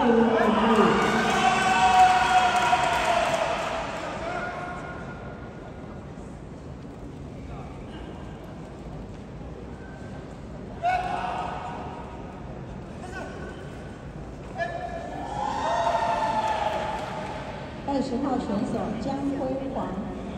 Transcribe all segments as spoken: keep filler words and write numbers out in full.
二十号选手江辉煌。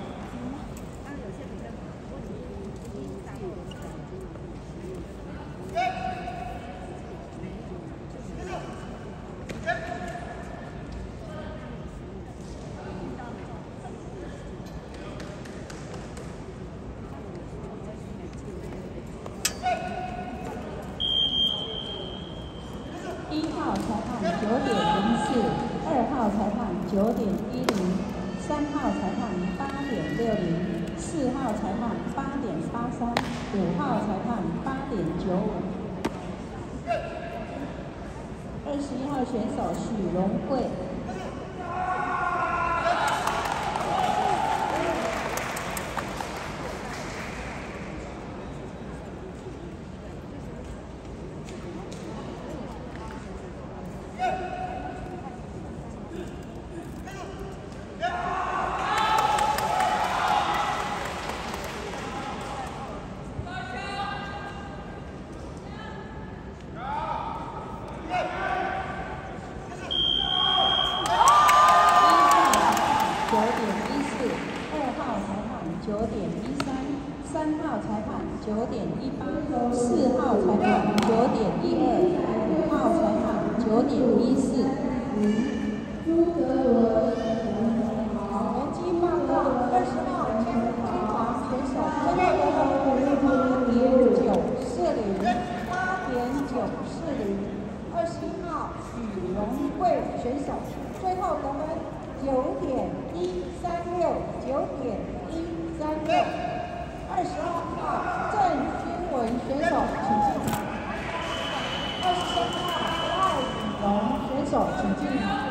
一号裁判九点零四，二号裁判九点一零，三号裁判八点六零，四号裁判八点八三，五号裁判八点九五。二十一号选手许荣贵。 九点一三，三号裁判九点一八，四号裁判九点一二，五号裁判九点一四。成绩报告：二十号江辉煌选手真的八点九四零，八点九四零。二十一号许荣贵选手最后得分九点一三六，九点一。 三六，二十二号郑君文选手请进。二十三号赖雨荣选手请进。